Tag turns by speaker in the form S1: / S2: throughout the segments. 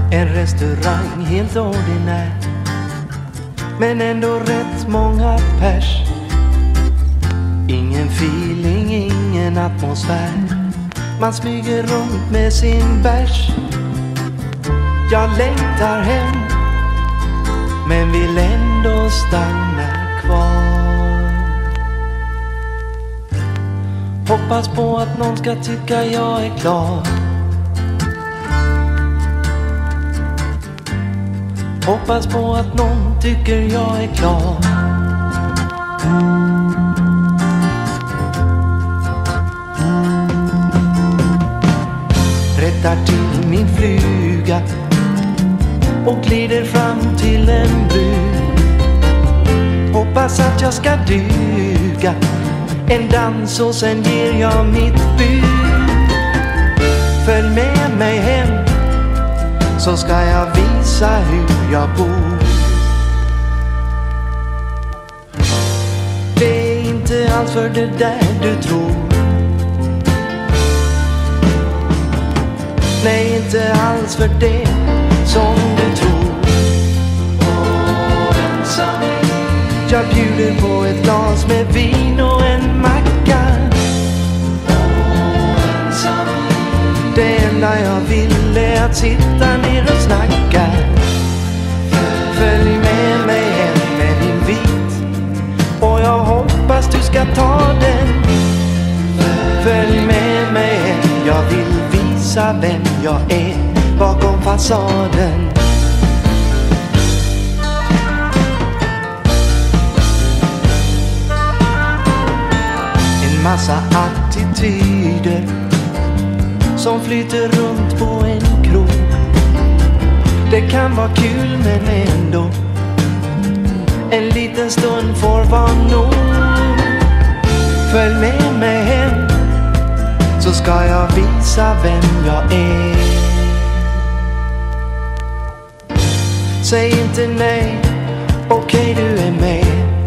S1: En restaurang helt ordinär, men ändå rätt många pers. Ingen feeling, ingen atmosfär. Man smyger runt med sin bärs. Jag längtar hem, men vill ändå stanna kvar. Hoppas på att någon ska tycka jag är klar. Hoppas på att någon tycker jag är klar. Rättar till min fluga och glider fram till en brud. Hoppas att jag ska duga en dans och sen ger jag mitt bud. Följ med mig hem, så ska jag visa hur jag bor. Det är inte alls för det där du tror. Nej, inte alls för det som du tror. Jag bjuder på ett glas med vin och en macka. Det enda jag vill är att sitta ner och snacka. Följ med mig hem med din vit, och jag hoppas du ska ta den. Följ med mig hem, jag vill visa vem jag är bakom fasaden. En massa attityder som flyter runt på en krog. Det kan vara kul men ändå en liten stund får vara nog. Följ med mig hem, så ska jag visa vem jag är. Säg inte nej, okej, du är med.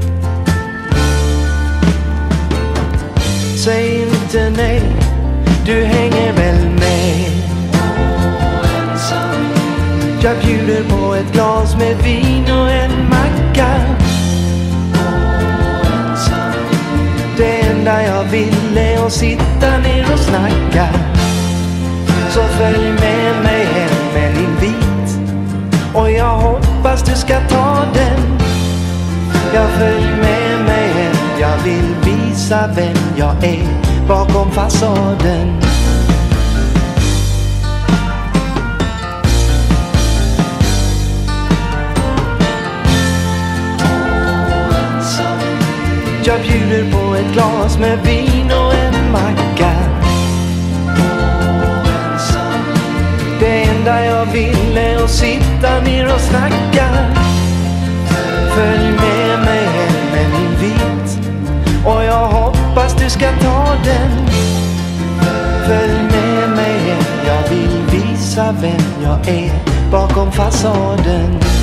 S1: Säg inte nej, du hänger väl med. Jag bjuder på ett glas med vin och en macka. Det enda jag vill är att sitta ner och snacka. Så följ med mig hem med din vit, och jag hoppas du ska ta den. Jag följ med mig hem, jag vill visa vem jag är bakom fasaden. Jag bjuder på ett glas med vin och en macka. Det enda jag vill är att sitta ner och snacka. Följ med mig hem med min vit, och jag hoppas du ska ta den. Följ med mig hem, jag vill visa vem jag är bakom fasaden.